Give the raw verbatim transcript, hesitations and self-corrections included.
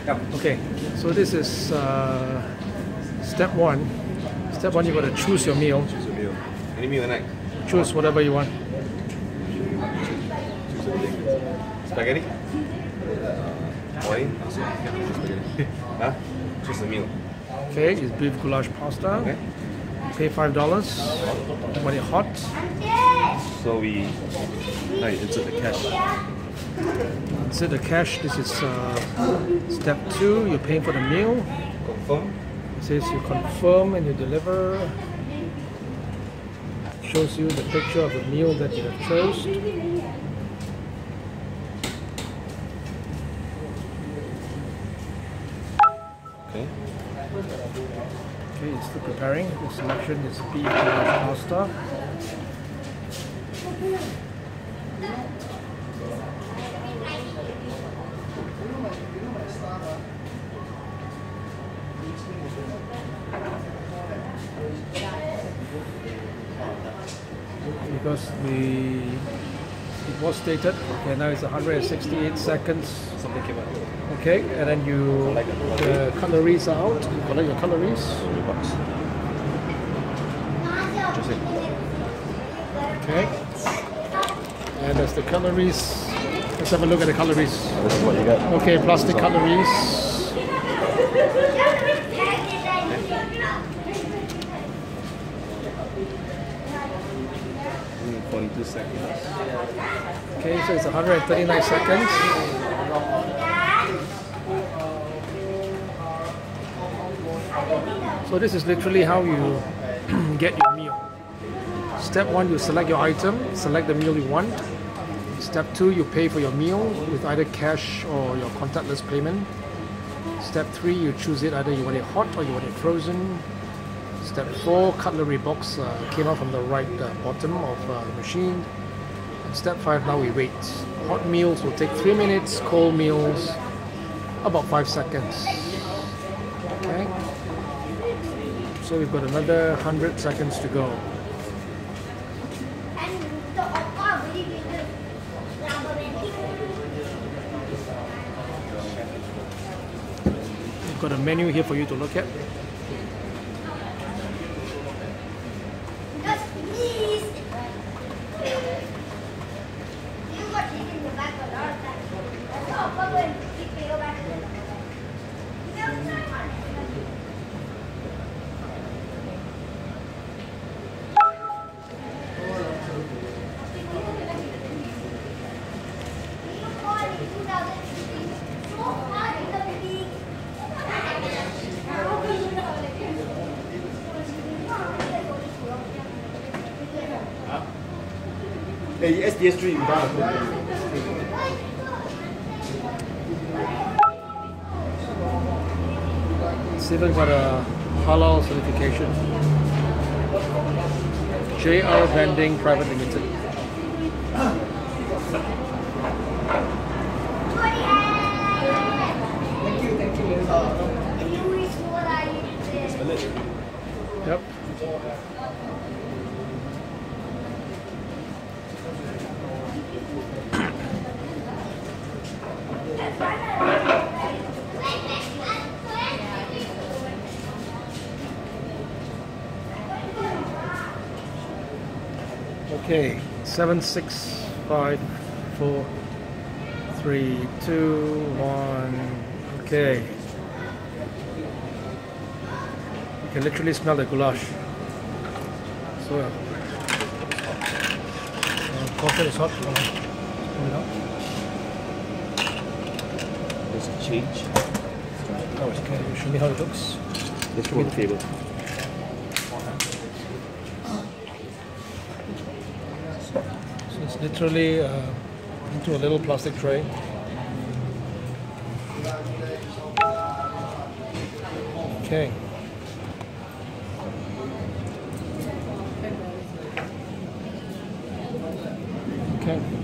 Okay, so this is uh, step one. Step one, you got to choose your meal. Choose a meal. Any meal tonight? Choose whatever you want. Choose something. Spaghetti? Uh, oil? Oh, sorry. Yeah, choose spaghetti. Huh? Choose a meal. Okay, it's beef goulash pasta. Okay. Pay five dollars. Want it hot? So we now you insert the cash. Insert the cash. This is uh, step two. You're paying for the meal. Confirm. It says you confirm and you deliver. Shows you the picture of the meal that you have chosen. Okay. Okay, it's still preparing. The selection is beef goulash pasta. Because the it was stated, okay, now it's one hundred sixty-eight seconds. Something came out. Okay, and then you the calories are out. You collect your calories. Three bucks. Just it. Okay. And that's the calories. Let's have a look at the calories. This is what you got. Okay, plastic calories. forty-two seconds. Okay, so it's one hundred thirty-nine seconds. So this is literally how you get your meal. Step one, you select your item, select the meal you want. Step two, you pay for your meal with either cash or your contactless payment. Step three, you choose it, either you want it hot or you want it frozen. Step four, cutlery box uh, came out from the right uh, bottom of uh, the machine. And step five, now we wait. Hot meals will take three minutes, cold meals about five seconds. Okay. So we've got another one hundred seconds to go. We've got a menu here for you to look at. Hey, S D S three. It's even got a halal certification. J R Vending Private Limited. Yep. Okay, seven, six, five, four, three, two, one. Okay. You can literally smell the goulash. So, uh, coffee is hot. There's a change. Oh, okay. You show me how it looks. Let's go to the table. So it's literally uh, into a little plastic tray. Okay. Okay.